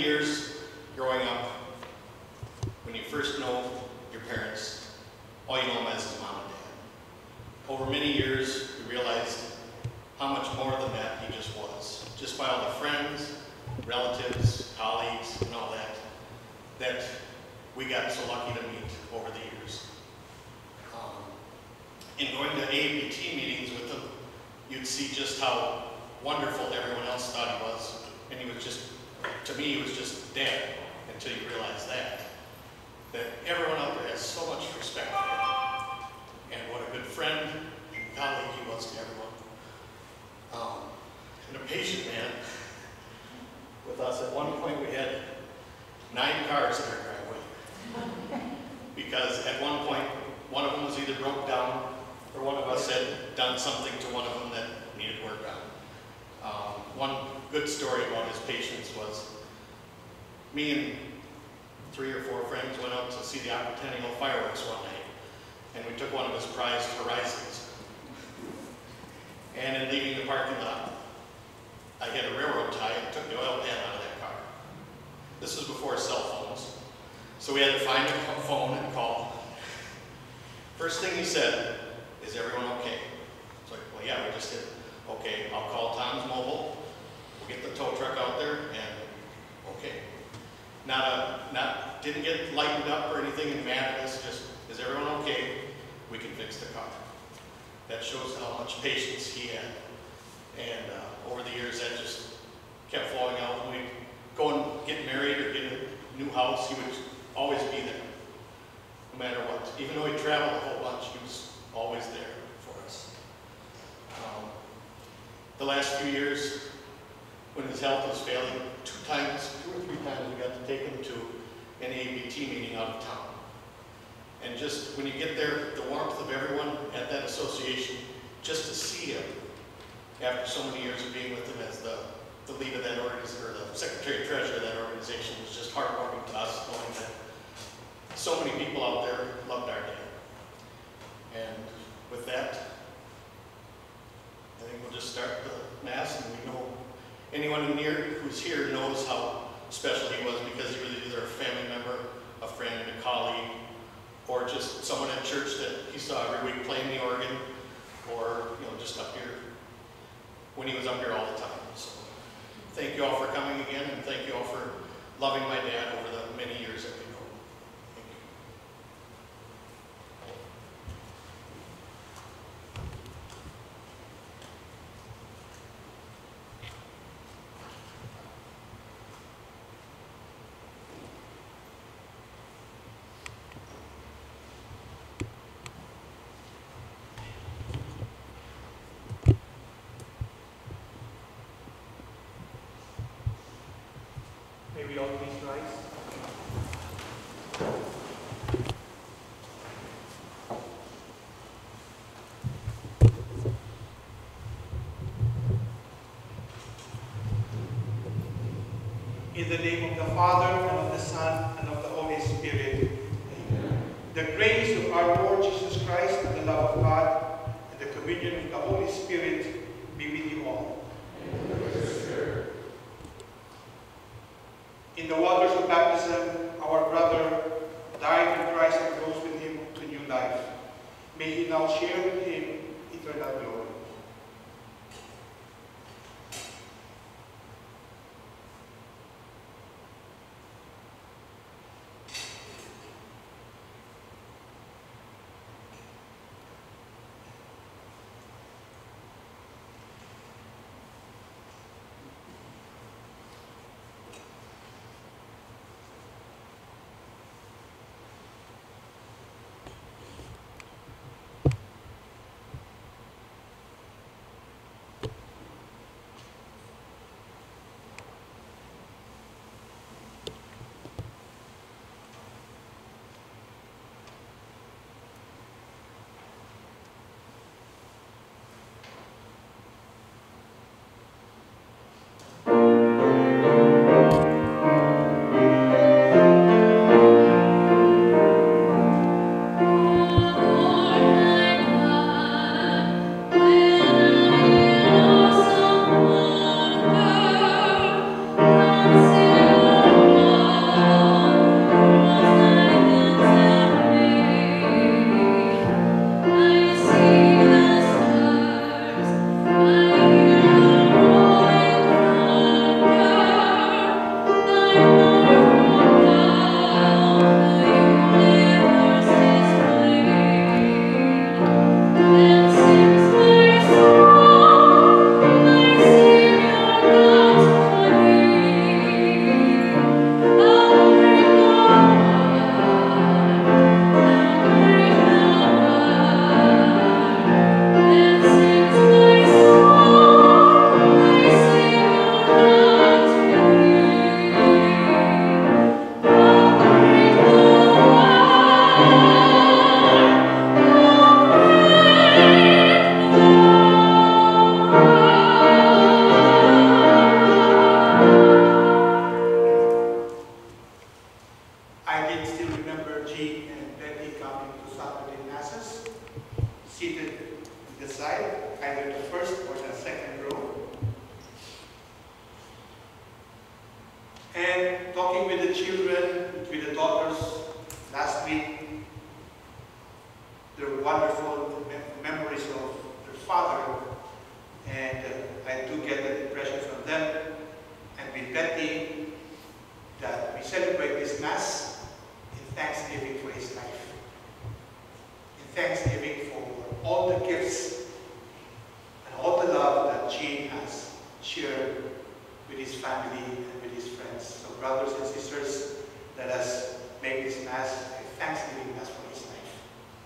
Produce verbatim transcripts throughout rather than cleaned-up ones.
years growing up, when you first know your parents, all you know them as is mom and dad. Over many years, we realized how much more than that he just was. Just by all the friends, relatives, colleagues, and all that, that we got so lucky to meet over the years. Um, in going to A B T meetings with him, you'd see just how wonderful everyone else thought he was. And he was just, to me, he was just dad until you realize that. That everyone out there has so much respect for him. And what a good friend and colleague he was to everyone. Um, and a patient man with us. At one point we had nine cars in our driveway. Because at one point, one of them was either broke down or one of us had done something to one of them that needed work on. Um, one good story about his patients was me and three or four friends went out to see the Aquatennial fireworks one night, and we took one of his prized Horizons. And in leaving the parking lot, I hit a railroad tie and took the oil pan out of that car. This was before cell phones, so we had to find a phone and call. First thing he said, "Is everyone okay?" It's like, well, yeah, we just did. Okay, I'll call Tom's Mobile. We'll get the tow truck out there, and okay. Not a, not, didn't get lightened up or anything and mad at us, just, is everyone okay? We can fix the car. That shows how much patience he had. And uh, over the years, that just kept flowing out. When we go and get married or get a new house, he would always be there, no matter what. Even though he traveled a whole bunch, he was always there for us. Um, the last few years, when his health was failing, two times, two or three times, we got to take him to an A B T meeting out of town. And just when you get there, the warmth of everyone at that association, just to see him after so many years of being with him as the, the lead of that organization, or the secretary treasurer of that organization, was just heartwarming to us, knowing that so many people out there loved our dad. And with that, I think we'll just start the Mass, and we know anyone who near, who's here knows how special he was, because he was either a family member, a friend, a colleague, or just someone at church that he saw every week playing the organ, or you know, just up here, when he was up here all the time. So thank you all for coming again, and thank you all for loving my dad over the many years that we know him. Thank you. May we all please rise. In the name of the Father, and of the Son, and of the Holy Spirit. Amen. The grace of our Lord Jesus Christ, and the love of God, and the communion of the Holy Spirit be with you all. In the waters of baptism, our brother died in Christ and rose with him to new life. May he now share with him eternal glory. first or the second row. And talking with the children, with the daughters last week, their wonderful mem memories of their father, and uh, I do get that impression from them. And with Betty, that we celebrate this Mass in thanksgiving for his life, in thanksgiving for all the gifts and all the love that Gene has shared with his family and with his friends. So brothers and sisters, let us make this Mass a thanksgiving Mass for his life.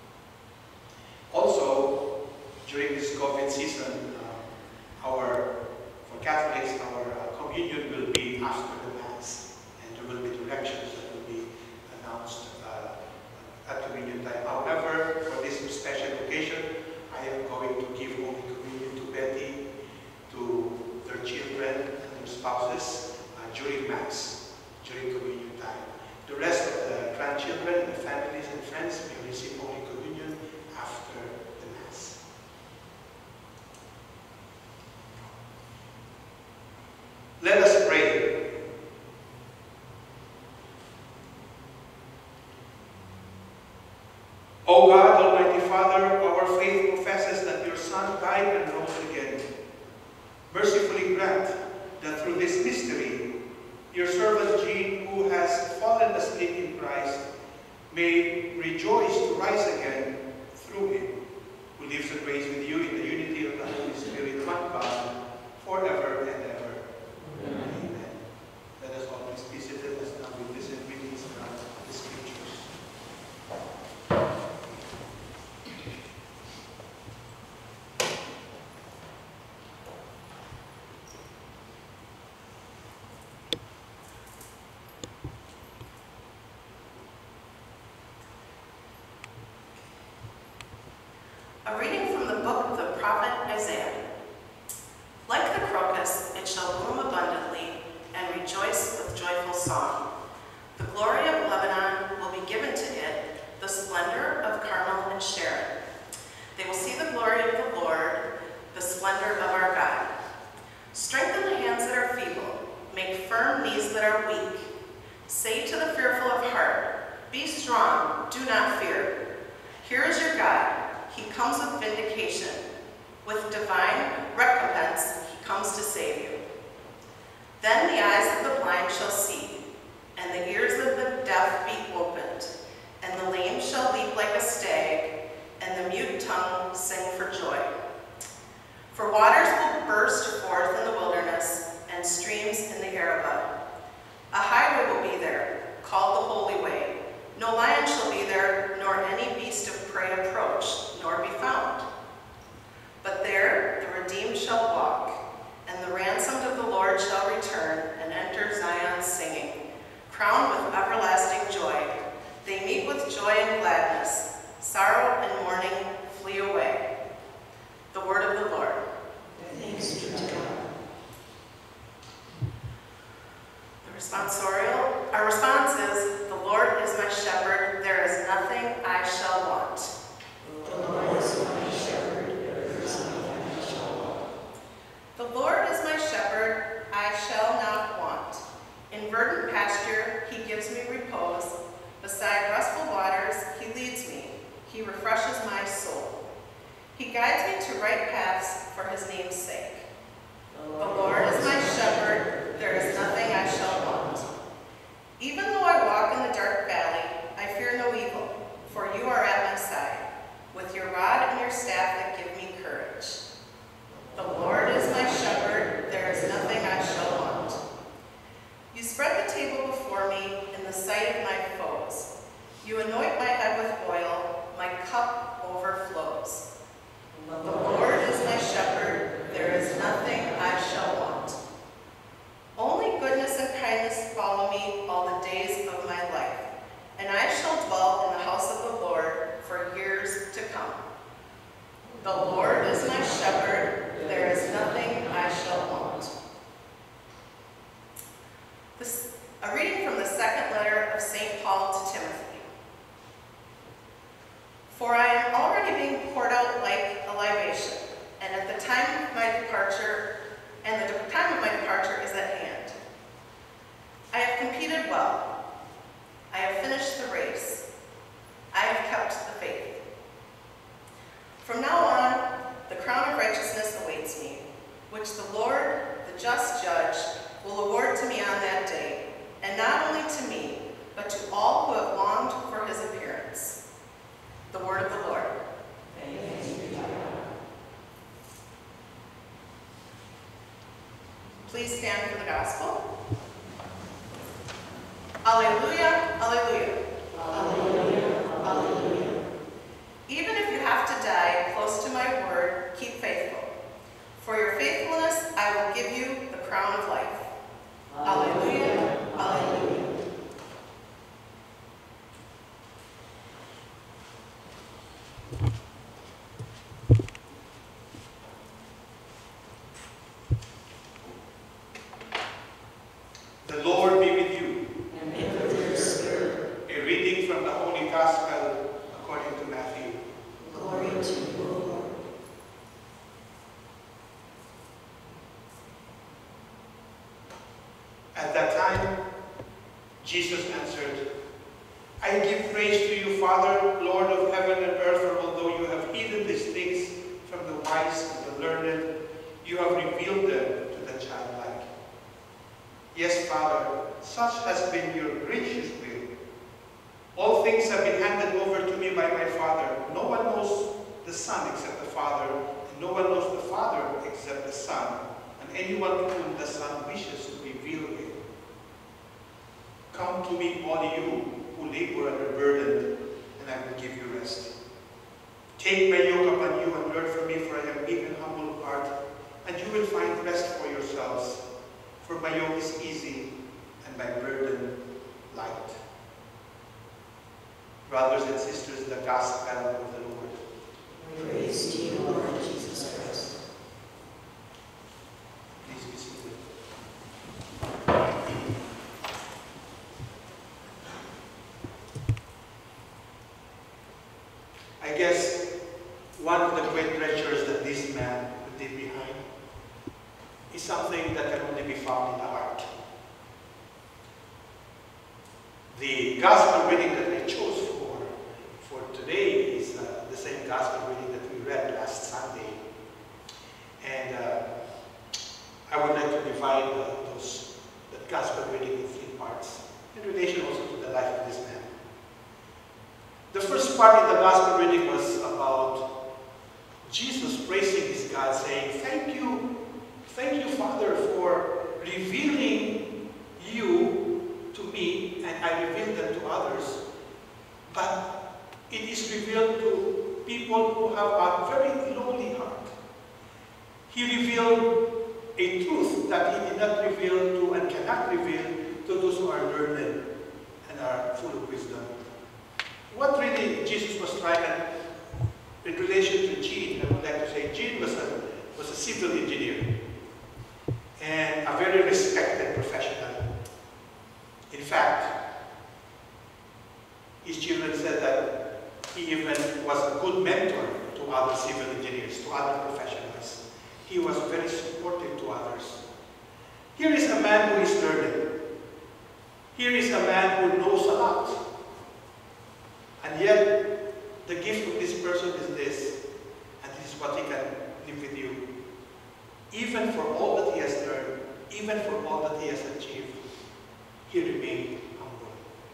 Also, during this COVID season, uh, our, for Catholics, our uh, communion will be after the Mass, and there will be directions that will be announced uh, at communion time. However, for this special occasion, I am going to give Holy Communion to Betty, to their children and their spouses uh, during Mass, during communion time. The rest of the grandchildren, the families and friends will receive Holy Communion after the Mass. Let us pray. O God, Almighty Father, our faith professes that your Son died and rose again. Mercifully grant that through this mystery, your servant Jean, who has fallen asleep in Christ, may rejoice to rise again through him, who lives and reigns with you in the unity of the Holy Spirit, one God, forever and ever. Amen. Amen. Let us always be seated as now we listen readings from the Scriptures. A reading from the book of the prophet Isaiah. Like the crocus, it shall bloom abundantly and rejoice with joyful song. The glory of Lebanon will be given to it, the splendor of Carmel and Sharon. They will see the glory of the Lord, the splendor of our God. Strengthen the hands that are feeble, make firm knees that are weak. Say to the fearful of heart, be strong, do not fear. Here is your God. He comes with vindication. With divine recompense, he comes to save you. Then the eyes of the blind shall see, and the ears of the deaf be opened, and the lame shall leap like a stag, and the mute tongue sing for joy. For waters will burst forth in the wilderness, and streams in the Arabah. A highway will be there, called the Holy Way. No lion shall be there, nor any beast of prey approach, nor be found. But there the redeemed shall walk, and the ransomed of the Lord shall return and enter Zion singing, crowned with everlasting joy. They meet with joy and gladness. Sorrow and mourning flee away. The word of the Lord. Thanks be to God. The responsorial, our response is, the Lord is my shepherd, there is nothing I shall want. The Lord is my shepherd, there is nothing I shall want. The Lord is my shepherd, I shall not want. In verdant pasture he gives me repose. Beside restful waters he leads me. He refreshes my soul. He guides me to right paths for his name's sake. The Lord is my shepherd, there is nothing I shall want. Even though I walk in the dark valley, I fear no evil, for you are at my side, with your rod and your staff that give me courage. The Lord is my shepherd, there is nothing I shall want. You spread the table before me in the sight of my foes. You anoint my head with oil, my cup overflows. The Lord is my shepherd, there is nothing I shall want. Only goodness and kindness follow me all the days of my life, and I shall dwell in the house of the Lord for years to come. The Lord is my shepherd, there is nothing I shall want. This, a reading from the second letter of Saint Paul to Timothy. For I am already being poured out like a libation, and at the the time of my departure, and the de- time of my departure is at hand. I have competed well. I have finished the race. I have kept the faith. From now on, the crown of righteousness awaits me, which the Lord, the just judge, will award to me on that day, and not only to me, but to all who have longed for his appearance. The word of the Lord. Thanks be to God. Please stand for the gospel. Alleluia, alleluia. Alleluia, alleluia. Even if you have to die close to my word, keep faithful. For your faithfulness, I will give you the crown of life. Alleluia, alleluia. The Lord be with you. And with your spirit. A reading from the Holy Gospel according to Matthew. Glory to you, O Lord. At that time, Jesus answered, I give praise to you, Father, Lord of heaven and earth, for although you have hidden these things from the wise and the learned, you have revealed them to the childlike. Yes, Father, such has been your gracious will. All things have been handed over to me by my Father. No one knows the Son except the Father, and no one knows the Father except the Son, and anyone to whom the Son wishes to reveal him. Come to me, all you who labor and are burdened, and I will give you rest. Take my yoke upon you and learn from me, for I am meek and humble of heart, and you will find rest for yourselves. For my yoke is easy and my burden light. Brothers and sisters, the gospel of the Lord. Praise to you, Lord Jesus Christ. Please be seated. I guess one of the great treasures that this man would leave behind is something that can only be found in the heart. The gospel reading that I chose for, for today is uh, the same gospel reading that we read last Sunday. And uh, I would like to divide uh, those, that gospel reading in three parts, in relation also to the life of this man. The first part of the gospel reading was about Jesus praising his God, saying, thank you, thank you, Father, for revealing you to me, and I revealed them to others. But it is revealed to people who have a very lowly heart. He revealed a truth that he did not reveal to and cannot reveal to those who are learned and are full of wisdom. What really Jesus was trying, in relation to Gene, I would like to say, Gene was a, was a civil engineer and a very respected professional. In fact, his children said that he even was a good mentor to other civil engineers, to other professionals. He was very supportive to others. Here is a man who is learned. Here is a man who knows a lot. And yet, the gift of this person is this, and this is what he can live with you. Even for all that he has learned, even for all that he has achieved, he remained humble.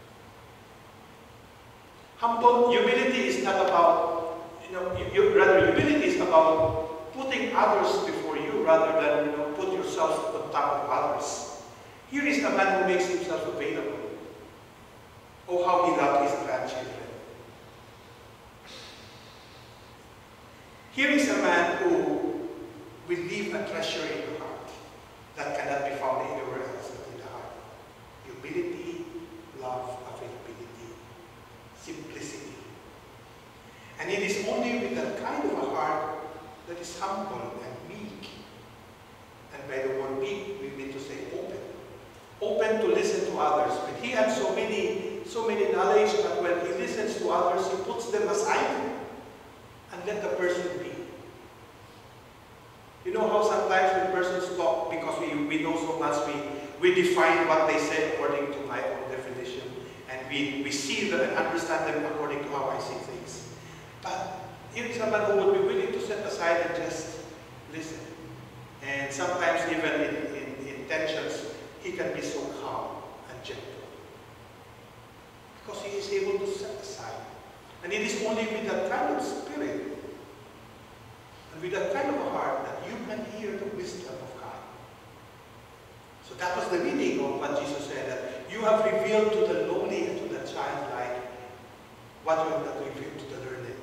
Humble, humility is not about, you know, you, you, rather humility is about putting others before you rather than, you know, put yourself on top of others. Here is a man who makes himself available. Oh, how he loved his grandchildren. Here is a man who will leave a treasure in the heart that cannot be found anywhere else but in the heart. Humility, love, availability, simplicity. And it is only with that kind of a heart that is humble and meek. And by the word meek, we mean to say open. Open to listen to others. When he had so many, so many knowledge, but when he listens to others, he puts them aside and let the person be. we define what they say according to my own definition, and we, we see them and understand them according to how I see things. But here's someone who would be willing to set aside and just listen. And sometimes even in, in, in tensions, he can be so calm and gentle. Because he is able to set aside. And it is only with that kind of spirit and with that kind of a heart that you can hear the wisdom of God. So that was the meaning of what Jesus said, that you have revealed to the lowly and to the childlike what you have not revealed to the learned.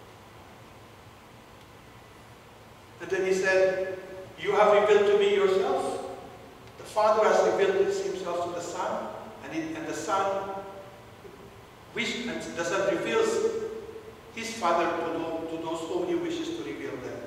And then he said, you have revealed to me yourself. The Father has revealed himself to the Son, and, it, and the Son wish, and the Son reveals his Father to, to those whom he wishes to reveal them.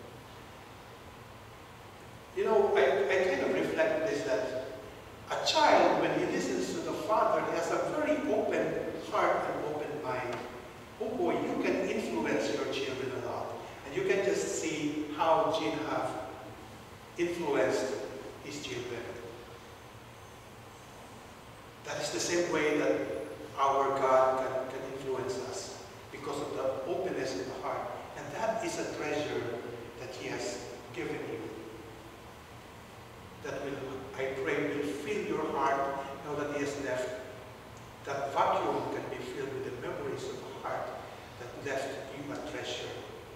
You know, I, I kind of reflect on this, that a child, when he listens to the Father, he has a very open heart and open mind. Oh boy, you can influence your children a lot. And you can just see how Jean have influenced his children. That is the same way that our God can, can influence us, because of the openness of the heart. And that is a treasure that he has given you. That will, I pray, will fill your heart now that he has left. That vacuum can be filled with the memories of the heart that left you a treasure.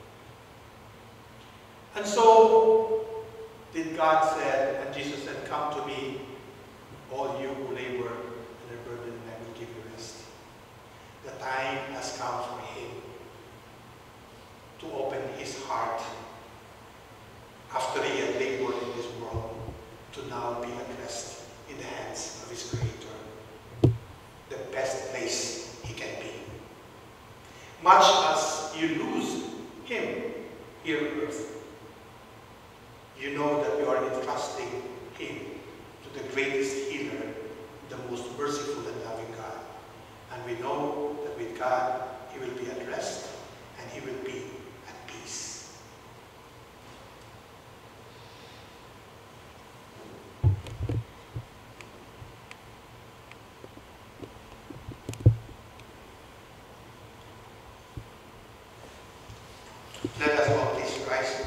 And so did God said, and Jesus said, come to me, all you who labor and are burdened, and I will give you rest. The time has come for him to open his heart after he had labored in this world, to now be at rest in the hands of his Creator. The best place he can be. Much as you lose him here on earth, you know that you are entrusting him to the greatest healer, the most merciful and loving God. And we know that with God, he will be at rest and he will be at peace. Let us all please rise.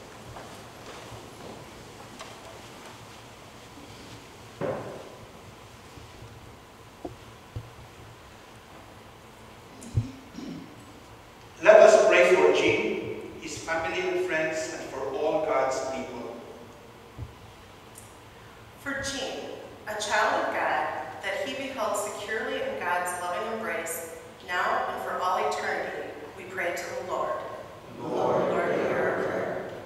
Let us pray for Jean, his family and friends, and for all God's people. For Jean, a child of God, that he be held securely in God's loving embrace, now and for all eternity, we pray to the Lord. Lord, Lord, hear hear our our prayer. prayer.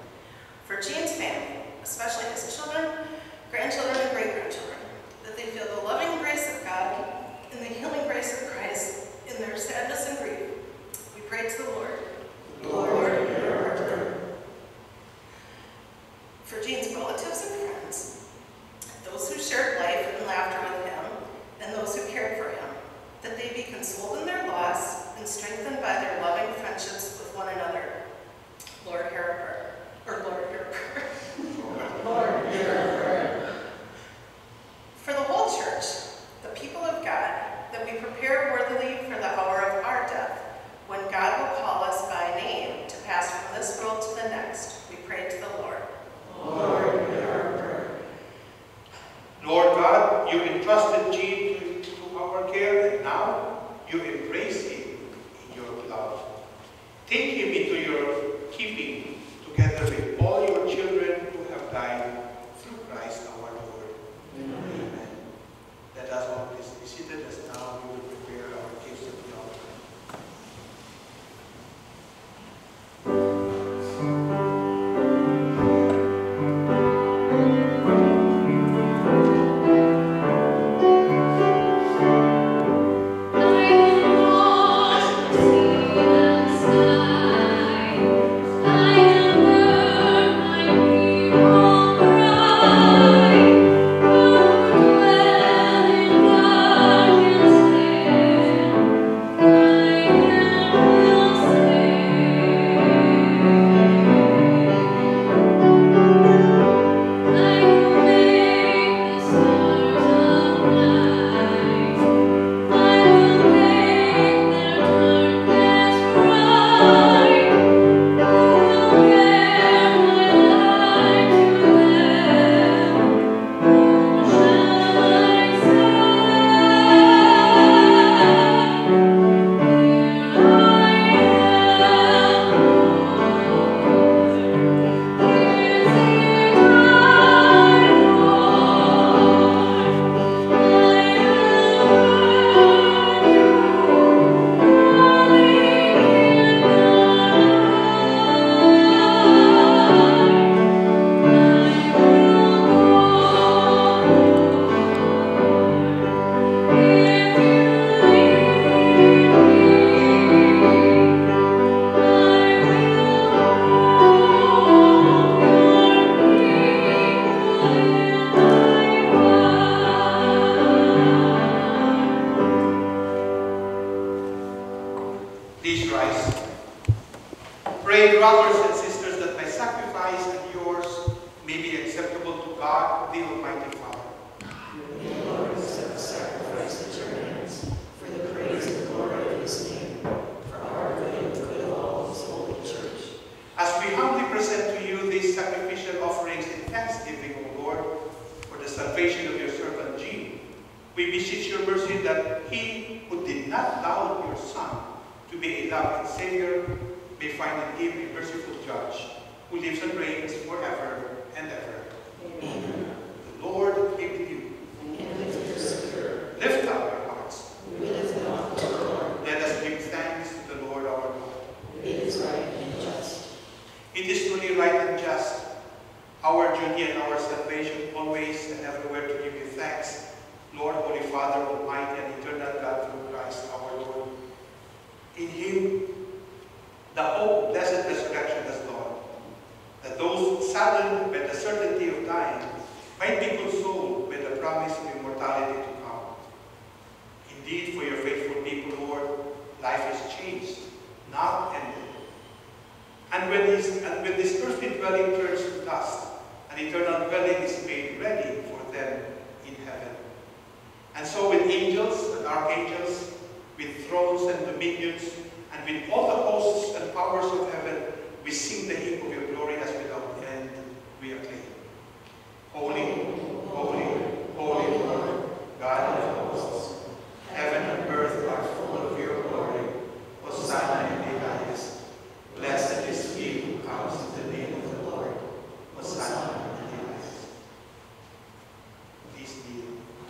Pray, brothers and sisters, that my sacrifice and yours may be acceptable to God, the Almighty Father. May the Lord accept the sacrifice at your hands for the praise and glory of his name, for our good and the good of all his holy church. As we humbly present to you these sacrificial offerings in thanksgiving, O Lord, for the salvation of your servant Jean, we beseech your mercy that he who did not allow your Son to be a loving Savior may find in him a merciful Judge, who lives and reigns forever and ever. Amen. The Lord be with you. And with your spirit, Lift up your hearts. we lift them up to the Lord. Let us give thanks to the Lord our God. It is right and just. It is truly right and just, our duty and our salvation, always and everywhere to give you thanks, Lord, Holy Father, Almighty and eternal God, through Christ our Lord. In him, the hope, blessed resurrection has dawned, that those saddened by the certainty of dying might be consoled by the promise of immortality to come. Indeed, for your faithful people, Lord, life is changed, not ended. And when, his, and when this earthly dwelling turns to dust, an eternal dwelling is made ready for them in heaven. And so with angels and archangels, with thrones and dominions, and with all the hosts and powers of heaven, we sing the hymn of your glory as without end we acclaim. Holy, holy, holy Lord, God of hosts, heaven and earth are full of your glory. Hosanna in the highest. Blessed is he who comes in the name of the Lord. Hosanna in the highest. Please kneel.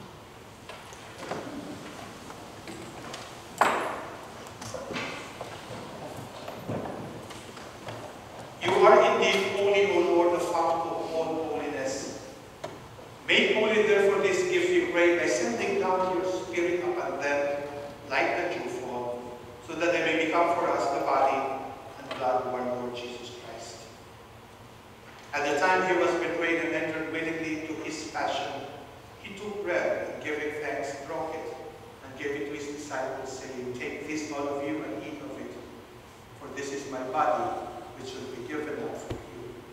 You are indeed holy, O Lord, the fount of all holiness. Make holy, therefore, this gift, we pray, by sending down your Spirit upon them like the dewfall, so that they may become for us the body and blood of our Lord Jesus Christ. At the time he was betrayed and entered willingly into his passion, he took bread and giving thanks, broke it, and gave it to his disciples, saying, "Take this, all of you, and eat of it, for this is my body, which will be given up for you."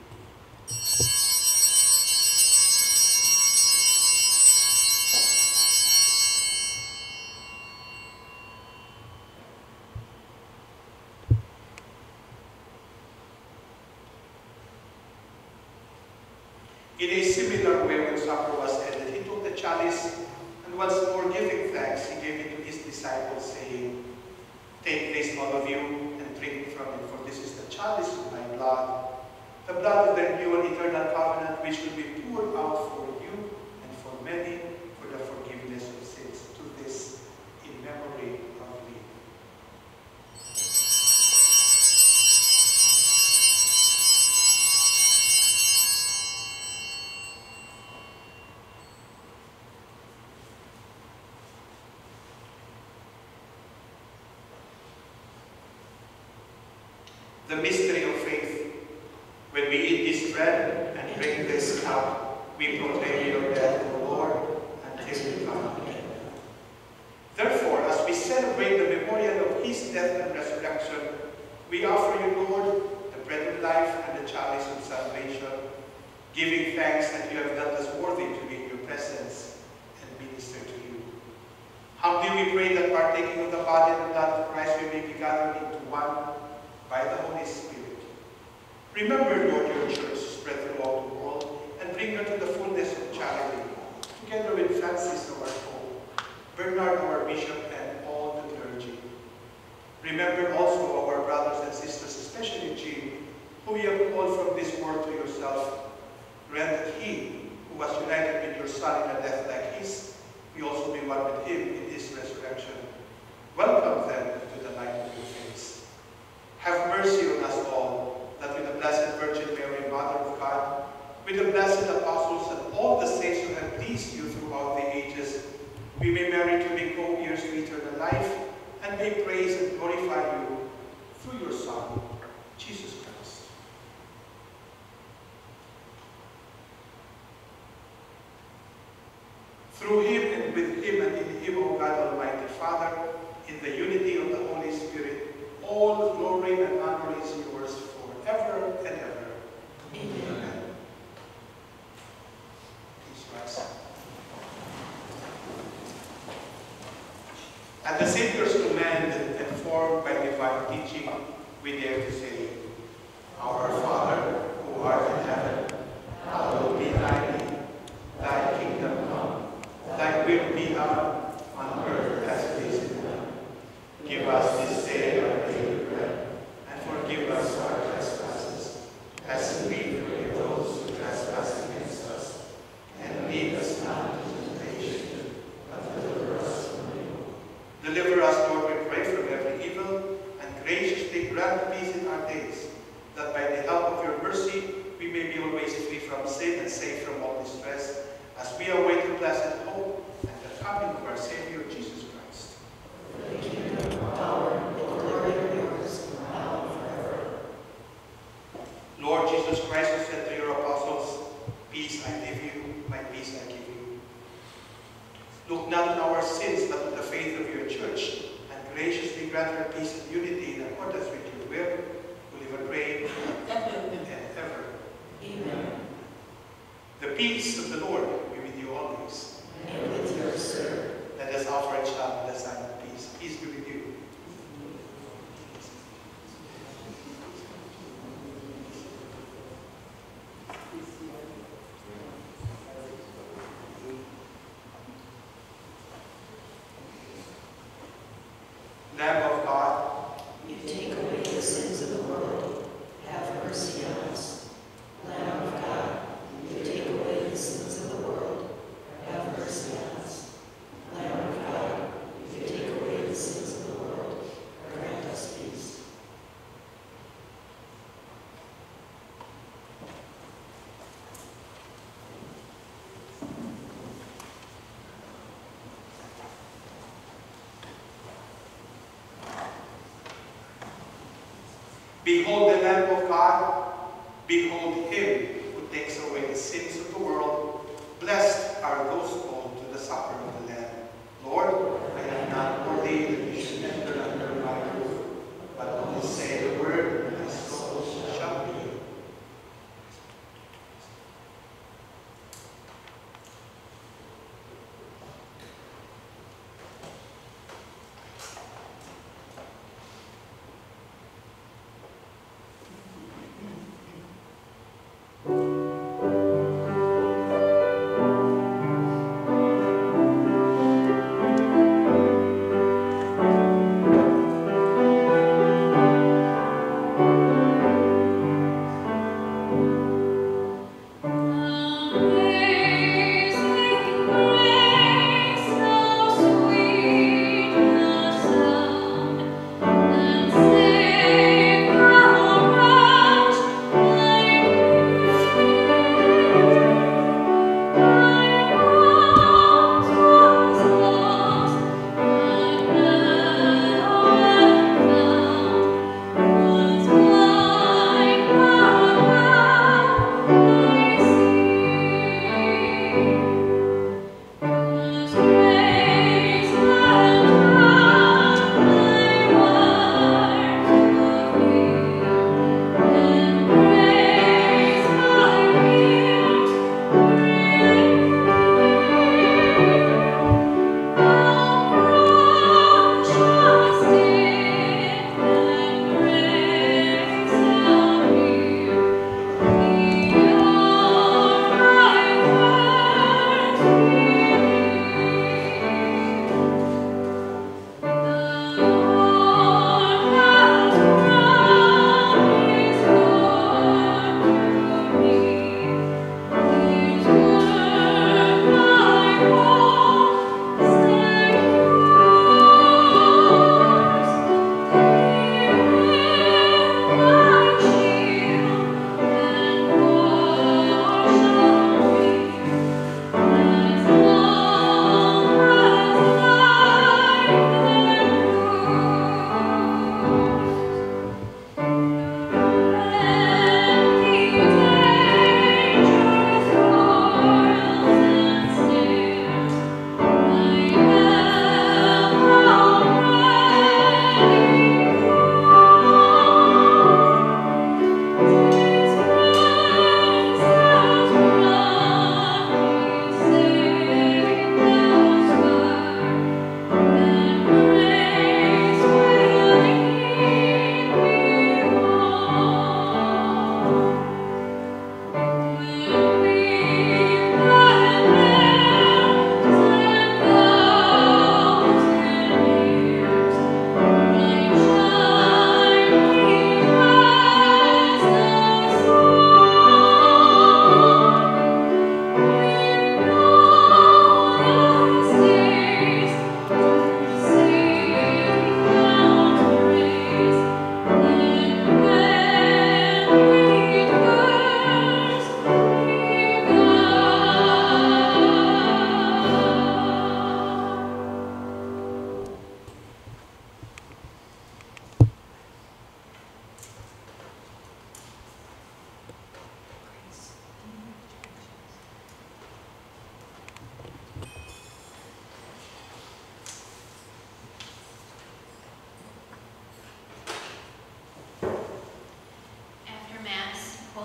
In a similar way, when supper was ended, he took the chalice, and once more giving thanks, he gave it to his disciples, saying, "Take this, all of you, and drink from it, for this is the chalice of my blood, the blood of the new and eternal covenant, which will be poured out for you and for many for the forgiveness of sins. Do this in memory of me." The mystery of faith. When we eat this bread and drink this cup, we proclaim your death, O Lord, until you come again. Therefore, as we celebrate the memorial of his death and resurrection, we offer you, Lord, the bread of life and the chalice of salvation, giving thanks that you have done us worthy to be in your presence and minister to you. Humbly we pray that partaking of the body and blood of Christ, we may be gathered into one by the Holy Spirit. Remember, Lord, your church spread throughout the world, and bring her to the fullness of charity, together with Francis, our Pope, Bernard, our Bishop, and all the clergy. Remember also our brothers and sisters, especially Jean, whom you have called from this world to yourself. Grant that he, who was united with your Son in a death like his, we also be one with him in his resurrection. Welcome them to the light of your face. Have mercy on us all, that with the Blessed Virgin Mary, Mother of God, with the blessed apostles and all the saints who have pleased you throughout the ages, we may merit to be co-heirs to eternal life, and may praise and glorify you through your Son, Jesus Christ. Through him and with him and in him, O God Almighty Father, in the unity of the Holy Spirit, all glory and honor is yours forever. Lord Jesus Christ, who said to your apostles, peace I leave you, my peace I give you. Look not on our sins, but on the faith of your church, and graciously grant her peace and unity in accordance with your will, who live and reign and ever. Amen. The peace of the Lord be with you always. And with your spirit. Let us offer each other the sign of peace. Peace be with you. Lamb of God, You take away the sins of the world. Have mercy on us. Lamb of God, you take away the sins of the world. Have mercy on us. Lamb of God, you take away the sins of the world. Grant us peace. behold the Lamb of God. Behold him who takes away the sins of the world. Blessed are those called to the supper of the Lamb. Lord, I am not worthy that you should enter under my roof, but only say the word, and my soul shall be healed. Amen.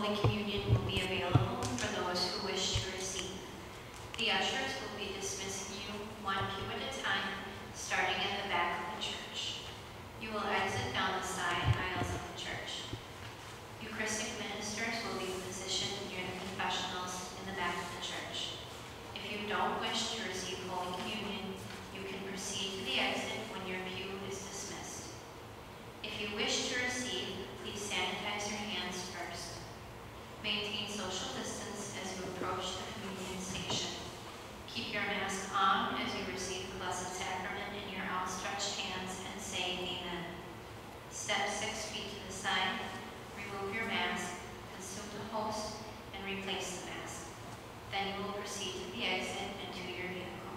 Holy Communion will be available for those who wish to receive. The ushers will be dismissing you one pew at a time, starting at the back of the church. You will exit down the side aisles of the church. Eucharistic ministers will be positioned near the confessionals in the back of the church. If you don't wish to receive Holy Communion, you can proceed to the exit when your pew is dismissed. If you wish to receive, please sanitize your hands first. Maintain social distance as you approach the communion station. Keep your mask on as you receive the Blessed Sacrament in your outstretched hands and say Amen. Step six feet to the side, remove your mask, consume the host, and replace the mask. Then you will proceed to the exit and to your vehicle.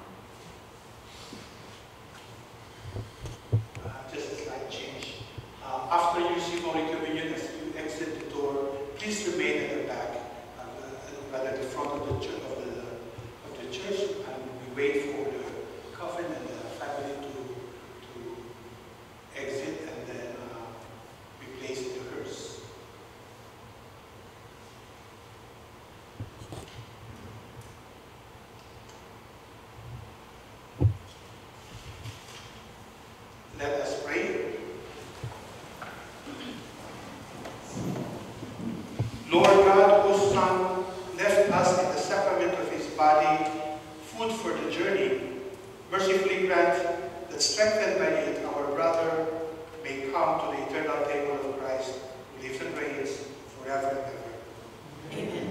Uh, just a slight change. Uh, after you receive Holy Communion, as you exit the door, please remain at the back, uh, rather the front of the church, of the, of the church, and we wait for the coffin and the family to, to exit and then uh, be placed in the hearse. Let us pray. Lord God, whose Son left us in the sacrament of his body, food for the journey, mercifully grant that strengthened by it our brother may come to the eternal table of Christ, who lives and reigns forever and ever. Amen.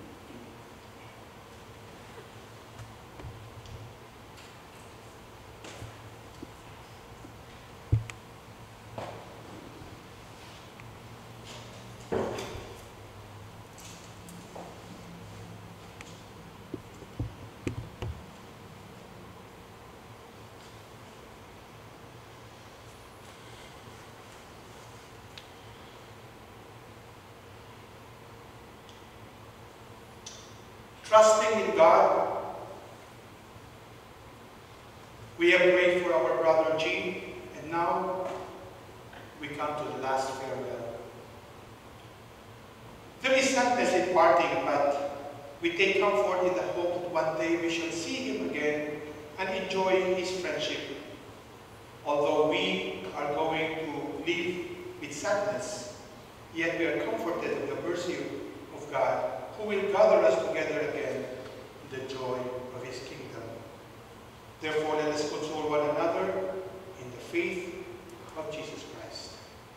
Trusting in God, we have prayed for our brother Jean, and now we come to the last farewell. There is sadness in parting, but we take comfort in the hope that one day we shall see him again and enjoy his friendship. Although we are going to live with sadness, yet we are comforted in the mercy of God, who will gather us together again in the joy of his kingdom. Therefore, let us console one another in the faith of Jesus Christ.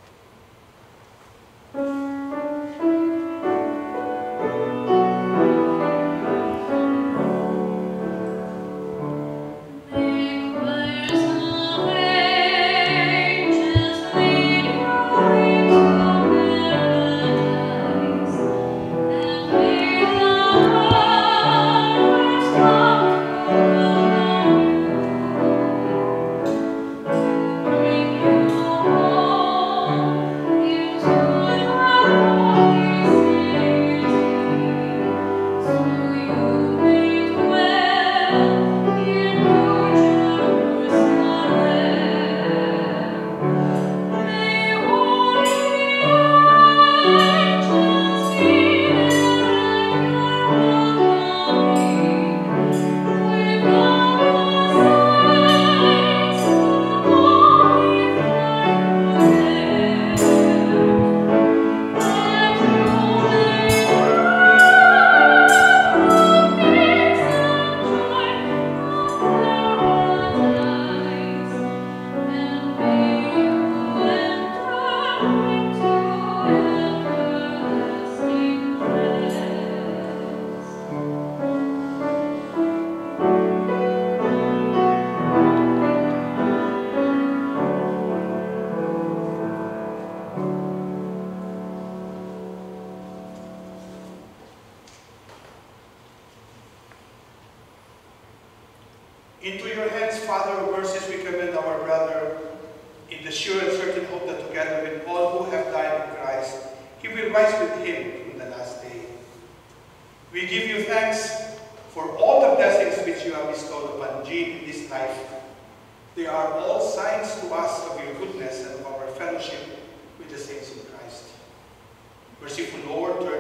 Into your hands, Father of mercies, we commend our brother in the sure and certain hope that together with all who have died in Christ, he will rise with him in the last day. We give you thanks for all the blessings which you have bestowed upon Jean in this life. They are all signs to us of your goodness and of our fellowship with the saints in Christ. Merciful Lord, turn